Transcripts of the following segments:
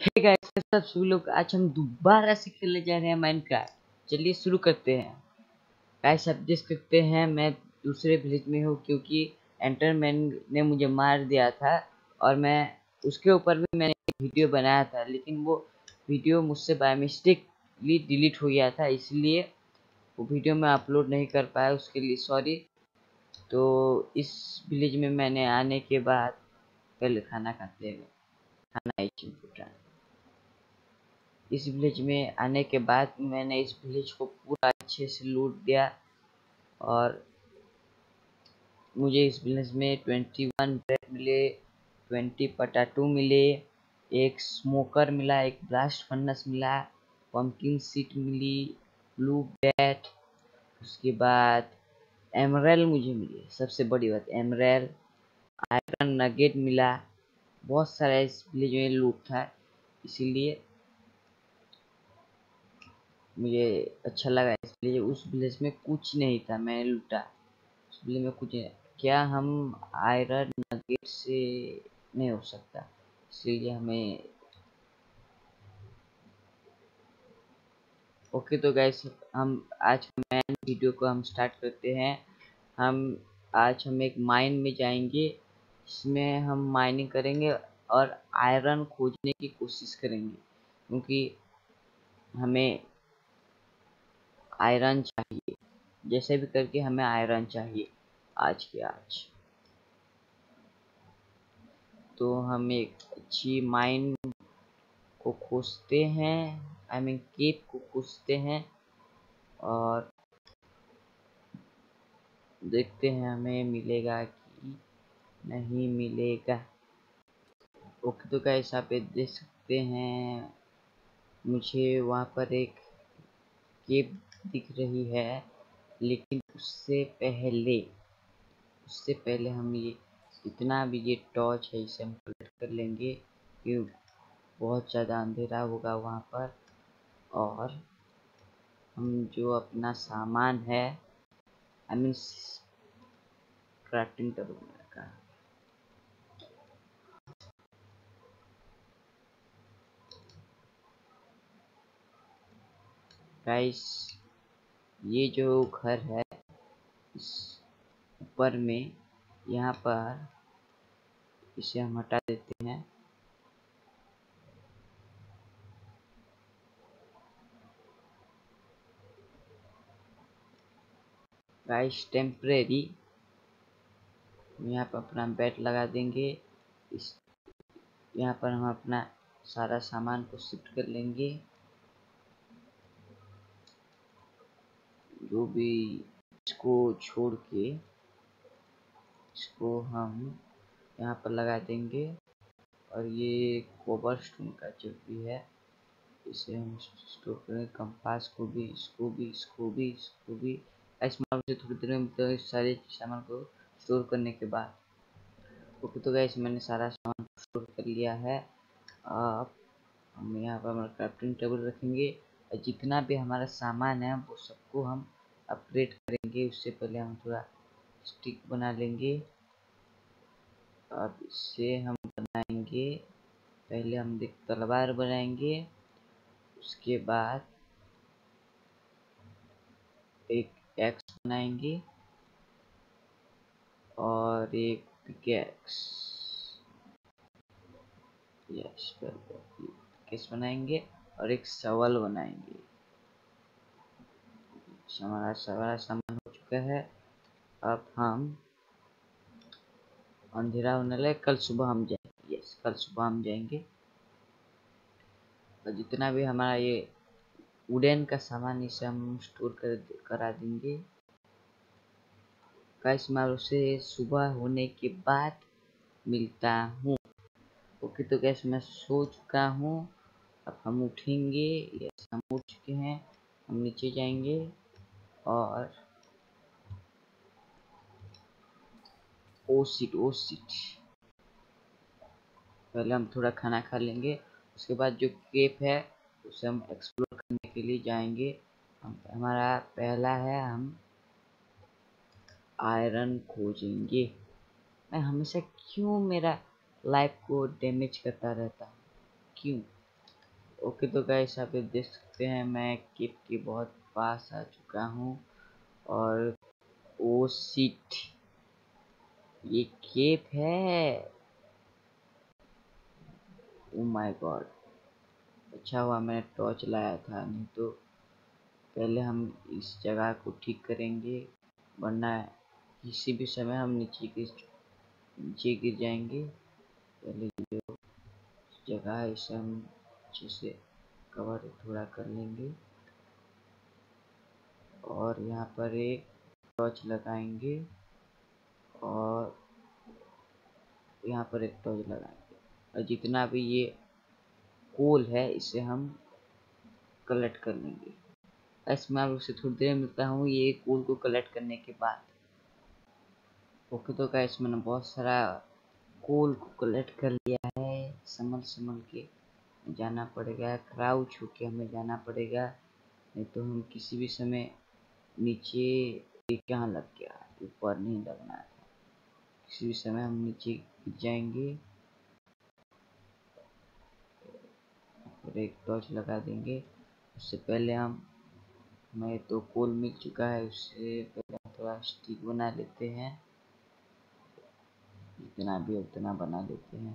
Hey guys, कैसे आप सभी लोग। आज हम दोबारा से खेलने जा रहे हैं माइनक्राफ्ट। चलिए शुरू करते हैं। गाइस, आप देख सकते हैं मैं दूसरे विलेज में हूँ क्योंकि एंटरमैन ने मुझे मार दिया था और मैं उसके ऊपर भी मैंने एक वीडियो बनाया था, लेकिन वो वीडियो मुझसे बाय मिस्टेकली डिलीट हो गया था, इसलिए वो वीडियो मैं अपलोड नहीं कर पाया। उसके लिए सॉरी। तो इस विलेज में मैंने आने के बाद पहले खाना खाते हैं। खाना इस विलेज में आने के बाद मैंने इस विलेज को पूरा अच्छे से लूट दिया और मुझे इस विलेज में 21 ब्रेड मिले, 20 पटाटो मिले, एक स्मोकर मिला, एक ब्लास्ट फर्नेस मिला, पंपकिन सीड मिली, ब्लू बैट, उसके बाद एमरल्ड मुझे मिली। सबसे बड़ी बात एमरल्ड, आयरन नगेट मिला। बहुत सारा इस विलेज में लूट था, इसीलिए मुझे अच्छा लगा। इसलिए उस विलेज में कुछ नहीं था, मैंने लूटा। उस विलेज में कुछ नहीं। क्या हम आयरन नगेट से नहीं हो सकता, इसलिए हमें ओके। तो गाइस, हम आज मेन वीडियो को हम स्टार्ट करते हैं। आज हम एक माइन में जाएंगे, इसमें हम माइनिंग करेंगे और आयरन खोजने की कोशिश करेंगे क्योंकि हमें आयरन चाहिए। जैसे भी करके हमें आयरन चाहिए आज के आज। तो हम एक अच्छी माइन को खोजते हैं, आई मीन केव को खोजते हैं और देखते हैं हमें मिलेगा कि नहीं मिलेगा। ओके, तो गाइस आप देख सकते हैं मुझे वहाँ पर एक केव दिख रही है, लेकिन उससे पहले हम ये इतना भी ये टॉर्च है इसे हम कलेक्ट कर लेंगे क्योंकि बहुत ज़्यादा अंधेरा होगा वहाँ पर। और हम जो अपना सामान है, आई मीन क्राफ्टिंग टेबल का, गाइस ये जो घर है इस ऊपर में, यहाँ पर इसे हम हटा देते हैं। गाइस टेम्परेरी यहाँ पर अपना बेड लगा देंगे। इस यहाँ पर हम अपना सारा सामान को शिफ्ट कर लेंगे, जो भी इसको छोड़ के इसको हम यहाँ पर लगा देंगे। और ये कोबलस्टोन का जो भी है इसे हम स्टोर करेंगे। कंपास को भी, इसको भी इसमें से थोड़ी देर में तो इस सारे सामान को स्टोर करने के बाद। ओके, तो गाइस मैंने सारा सामान स्टोर कर लिया है। अब हम यहाँ पर हमारा क्राफ्टिंग टेबल रखेंगे और जितना भी हमारा सामान है वो सबको हम अपग्रेड करेंगे। उससे पहले हम थोड़ा स्टिक बना लेंगे। अब इससे हम बनाएंगे, पहले हम एक तलवार बनाएंगे, उसके बाद एक एक्स बनाएंगे और एक पिकेक्स, यस पिकेक्स बनाएंगे और एक शवल बनाएंगे। हमारा सारा सामान हो चुका है। अब हम अंधेरा होने लगे, कल सुबह हम जाएंगे। यस, कल सुबह हम जाएंगे और जितना भी हमारा ये वुडन का सामान इसे हम स्टोर करा देंगे। गाइस मैं उसे सुबह होने के बाद मिलता हूँ। ओके, तो गैस मैं सो चुका हूँ। अब हम उठेंगे। यस, हम उठ चुके हैं। हम नीचे जाएंगे और ओ शिट, पहले हम थोड़ा खाना खा लेंगे, उसके बाद जो केव है उसे हम एक्सप्लोर करने के लिए जाएंगे। हमारा पहला है हम आयरन खोजेंगे। मैं हमेशा क्यों मेरा लाइफ को डैमेज करता रहता हूँ, क्यों? ओके तो गाइस आप ये देख सकते हैं मैं केप के बहुत पास आ चुका हूँ और ओ शिट, ये केप है। ओ माय गॉड, अच्छा हुआ मैंने टॉर्च लाया था, नहीं तो पहले हम इस जगह को ठीक करेंगे वरना किसी भी समय हम नीचे गिर जाएंगे। पहले जो जगह है इसे हम अच्छे से कवर थोड़ा कर लेंगे और यहाँ पर एक टॉर्च लगाएंगे और यहाँ पर एक टॉर्च लगाएंगे और जितना भी ये कोल है इसे हम कलेक्ट कर लेंगे। ऐसे मैं आपसे थोड़ी देर मिलता हूँ ये कोल को कलेक्ट करने के बाद। ओके तो गाइस मैंने बहुत सारा कोल को कलेक्ट कर लिया है, संभल संभल के जाना पड़ेगा, क्राउच होके हमें जाना पड़ेगा, नहीं तो हम किसी भी समय नीचे कहाँ लग गया, ऊपर नहीं लगना है, किसी भी समय हम नीचे गिर जाएंगे। और एक टॉर्च लगा देंगे। उससे पहले हमें तो कोल मिल चुका है, उससे पहले हम थोड़ा स्टिक बना लेते हैं, जितना भी उतना बना लेते हैं,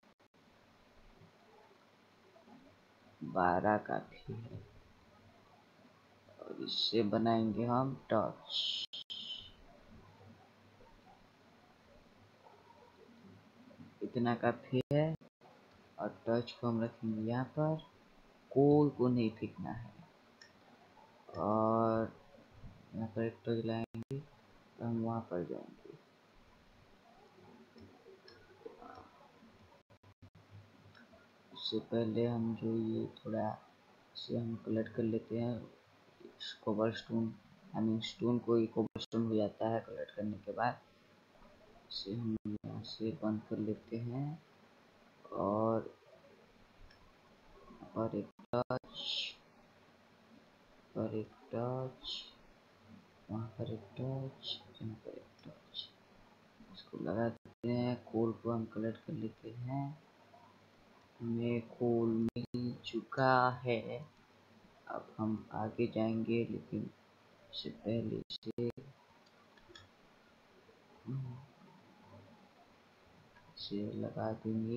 12 काफी है और इससे बनाएंगे हम टॉर्च। इतना काफी है और टॉर्च को हम रखेंगे यहाँ पर, कोल को नहीं फेंकना है। और यहाँ पर एक टॉर्च लाएंगे तो हम वहाँ पर जाएंगे। उससे पहले हम जो ये थोड़ा से हम कलेक्ट कर लेते हैं cobble stone, I mean stone को ही कोबल स्टोन हो जाता है कलेक्ट करने के बाद। इसे हम यहाँ से बंद कर लेते हैं और एक टॉर्च और एक टॉर्च, वहाँ पर एक टॉर्च, यहाँ पर एक टॉर्च, इसको लगा देते हैं। कोल को हम कलेक्ट कर लेते हैं, हमें कोल मिल चुका है। अब हम आगे जाएंगे लेकिन उससे पहले इसे लगा देंगे।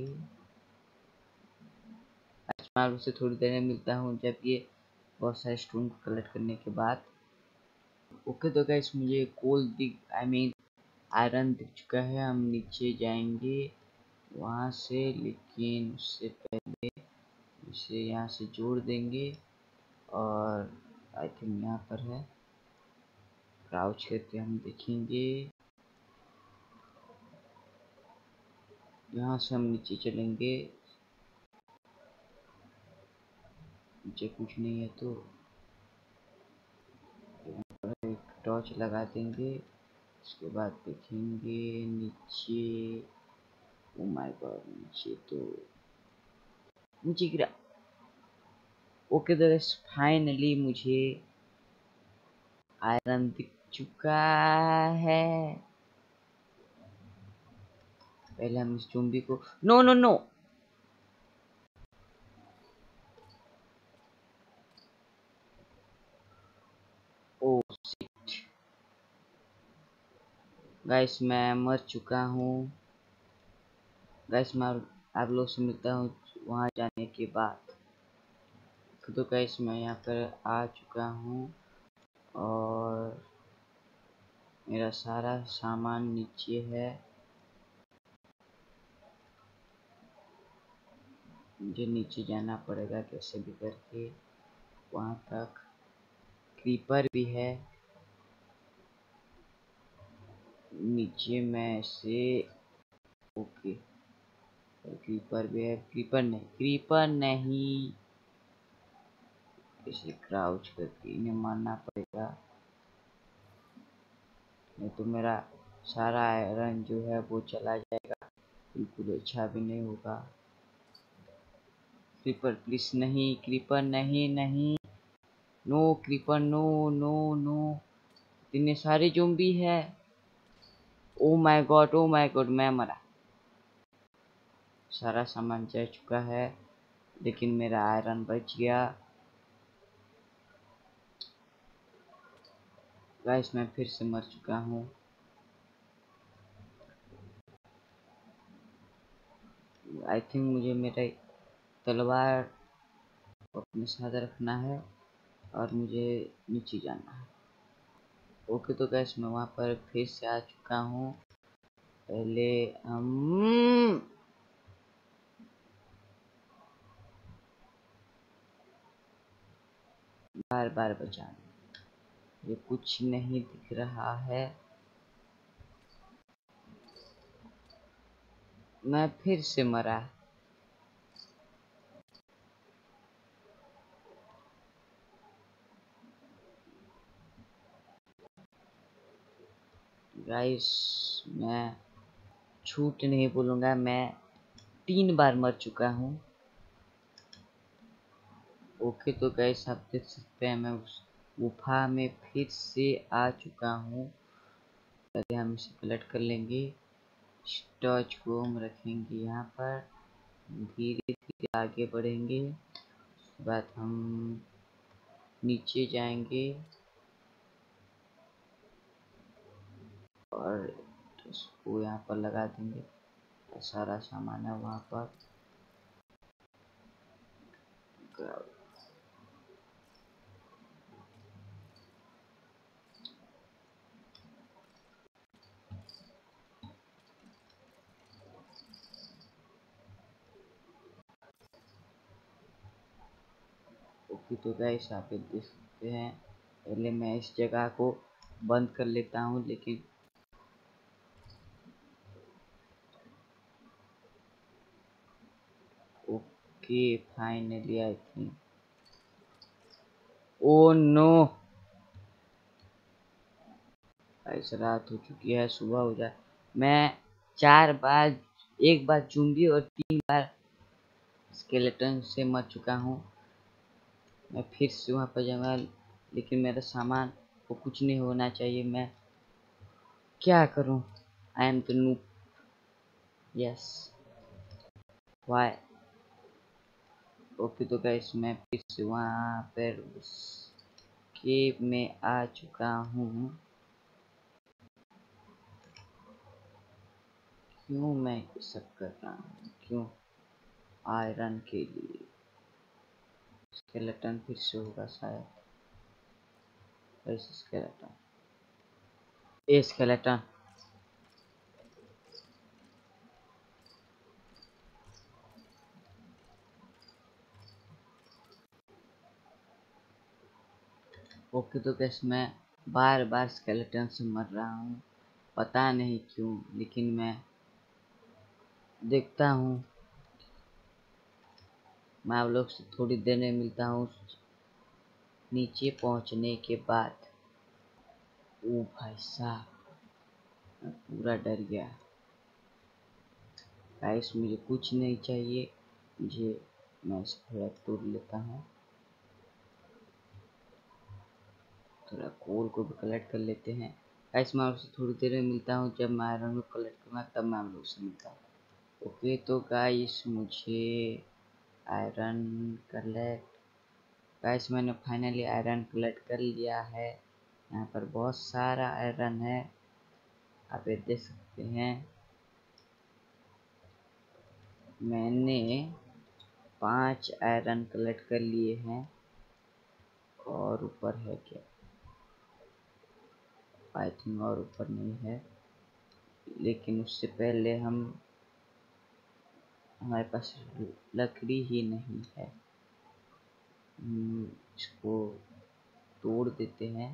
मैं उससे थोड़ी देर में मिलता हूँ जब ये बहुत सारे स्टोन को कलेक्ट करने के बाद। ओके तो गाइस मुझे कोल दिख आई मीन आयरन दिख चुका है, हम नीचे जाएंगे वहाँ से, लेकिन उससे पहले इसे यहाँ से जोड़ देंगे और आई थिंक यहाँ पर है, क्राउच करके हम देखेंगे। यहाँ से हम नीचे चलेंगे, नीचे कुछ नहीं है तो एक टॉर्च लगा देंगे, उसके बाद देखेंगे नीचे। ओ माय गॉड, नीचे तो नीचे गिरा। ओके तो गाइस फाइनली मुझे आयरन दिख चुका है। पहले हम इस चुंबी को no no no oh shit guys मैं मर चुका हूँ। गाइस मैं आप लोग से मिलता हूँ वहाँ जाने के बाद। तो गाइस मैं यहाँ पर आ चुका हूँ और मेरा सारा सामान नीचे है, मुझे नीचे जाना पड़ेगा कैसे भी करके वहाँ तक। क्रीपर भी है नीचे में से, ओके क्रीपर भी है, क्रीपर नहीं इसे क्राउच करके इन्हें मारना पड़ेगा, नहीं तो मेरा सारा आयरन जो है वो चला जाएगा, बिल्कुल अच्छा भी नहीं होगा। क्रीपर प्लीज नहीं, क्रीपर नहीं नहीं, no creeper no no no, इतने सारे ज़ॉम्बी है। Oh my god oh my god, मैं मरा, सारा सामान जा चुका है लेकिन मेरा आयरन बच गया। गाइस मैं फिर से मर चुका हूँ। आई थिंक मुझे मेरा तलवार अपने साथ रखना है और मुझे नीचे जाना है। ओके तो गाइस मैं वहाँ पर फिर से आ चुका हूँ। पहले हम बार बार बचाना। ये कुछ नहीं दिख रहा है। मैं फिर से मरा। गाइस मैं झूठ नहीं बोलूँगा, मैं 3 बार मर चुका हूँ। ओके तो गाइस आप देख सकते हैं मैं उस गुफा में फिर से आ चुका हूँ। पहले हम इसे कलेक्ट कर लेंगे। टॉर्च को हम रखेंगे यहाँ पर। धीरे धीरे आगे बढ़ेंगे। उसके बाद हम नीचे जाएंगे और उसको यहाँ पर लगा देंगे। सारा सामान है वहाँ पर। ओके तो गाइस आप देख सकते हैं। पहले मैं इस जगह को बंद कर लेता हूँ, लेकिन okay finally I think. Oh no guys रात हो चुकी है, सुबह हो जाए। मैं 4 बार, एक बार चूंगी और 3 बार स्केलेटन से मर चुका हूँ। मैं फिर से वहाँ पर जाऊँगा, लेकिन मेरा सामान को कुछ नहीं होना चाहिए। मैं क्या करूँ? I am the noob. Yes why. Okay तो गाइस मैं फिर से वहाँ पर उस केव में आ चुका हूँ। क्यों मैं ये सब कर रहा हूँ? क्यों? आयरन के लिए। स्केलेटन फिर से होगा शायद। Skeleton, a skeleton. ओके तो गैस मैं बार बार स्केलेटन से मर रहा हूँ, पता नहीं क्यों। लेकिन मैं देखता हूँ। मैं आप लोग से थोड़ी देर में मिलता हूँ नीचे पहुँचने के बाद। ओ भाई साहब, मैं पूरा डर गया। गाइस मुझे कुछ नहीं चाहिए, मुझे, मैं इसे थोड़ा तोड़ लेता हूँ। थोड़ा कोल को भी कलेक्ट कर लेते हैं। गाइस मैं आपसे थोड़ी देर में मिलता हूँ, जब मैं आयरन को कलेक्ट करूँगा तब मैं आप लोग से मिलता हूँ। ओके तो गाइस मुझे आयरन कलेक्ट, गाइस मैंने फाइनली आयरन कलेक्ट कर लिया है। यहाँ पर बहुत सारा आयरन है, आप ये देख सकते हैं। मैंने 5 आयरन कलेक्ट कर लिए हैं। और ऊपर है क्या? आई थिंक और ऊपर नहीं है, लेकिन उससे पहले हमारे पास लकड़ी ही नहीं है। इसको तोड़ देते हैं।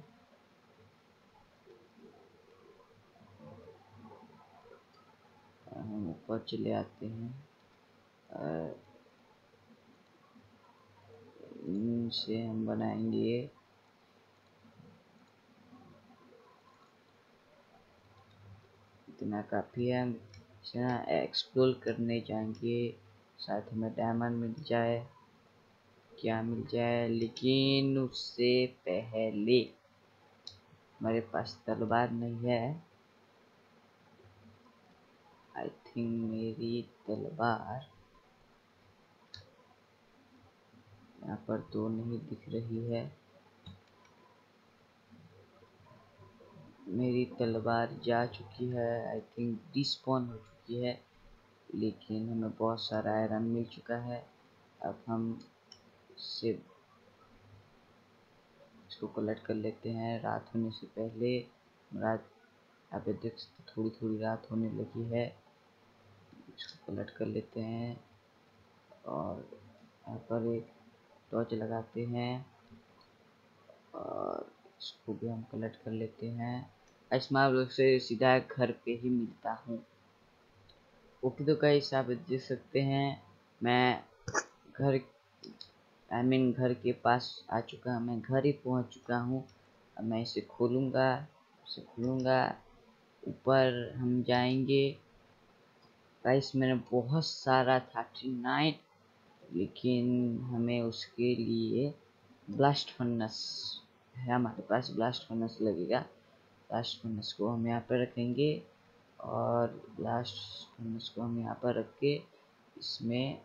हम ऊपर चले आते हैं। इनसे हम बनाएंगे इतना काफ़ी है। हम एक्सप्लोर करने जाएंगे, शायद हमें डायमंड मिल जाए, क्या मिल जाए। लेकिन उससे पहले हमारे पास तलवार नहीं है। आई थिंक मेरी तलवार पर तो नहीं दिख रही है। मेरी तलवार जा चुकी है, आई थिंक डिस्पॉन हो चुकी है, लेकिन हमें बहुत सारा आयरन मिल चुका है। अब हम इससे इसको कलेक्ट कर लेते हैं रात होने से पहले। रात आप देख सकते थोड़ी थोड़ी रात होने लगी है। इसको कलेक्ट कर लेते हैं और यहाँ पर एक टॉर्च लगाते हैं और इसको भी हम कलेक्ट कर लेते हैं। मैं आप लोग से सीधा घर पे ही मिलता हूँ। ओके तो गाइस आप देख सकते हैं मैं घर घर के पास आ चुका हूँ, मैं घर ही पहुँच चुका हूँ। अब मैं इसे खोलूँगा, ऊपर हम जाएंगे। गाइस मैंने बहुत सारा 39, लेकिन हमें उसके लिए ब्लास्ट फर्नेस है, हमारे पास ब्लास्ट फर्नेस लगेगा। ब्लास्ट फर्नेस को हम यहाँ पर रखेंगे और ब्लास्ट फर्नेस को हम यहाँ पर रख के इसमें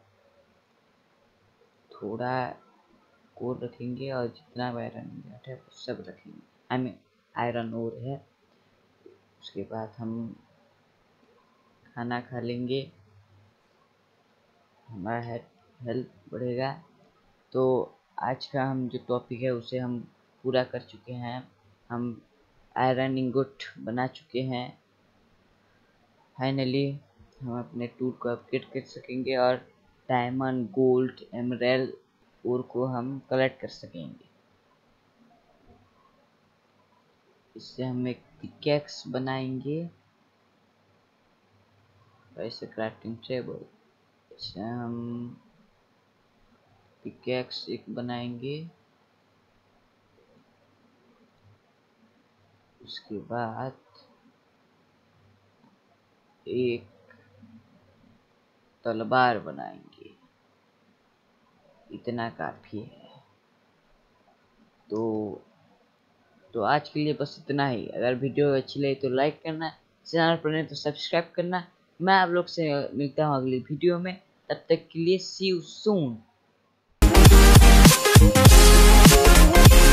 थोड़ा कोर रखेंगे और जितना आयरन है वो सब रखेंगे। आयरन और है। उसके बाद हम खाना खा लेंगे, हमारा हेल्थ बढ़ेगा। तो आज का हम जो टॉपिक है उसे हम पूरा कर चुके हैं। हम आयरन इंगोट बना चुके हैं। फाइनली हम अपने टूल को अपग्रेड कर सकेंगे और डायमंड, गोल्ड, एमराल्ड और को हम कलेक्ट कर सकेंगे। इससे हम एक पिकेक्स बनाएंगे, वैसे क्राफ्टिंग टेबल। इससे हम पिकेक्स एक बनाएंगे। उसके बाद एक तलवार बनाएंगे, इतना काफी है। तो आज के लिए बस इतना ही। अगर वीडियो अच्छी लगी तो लाइक करना, चैनल पर नहीं तो सब्सक्राइब करना। मैं आप लोग से मिलता हूँ अगली वीडियो में, तब तक के लिए सी यू सून।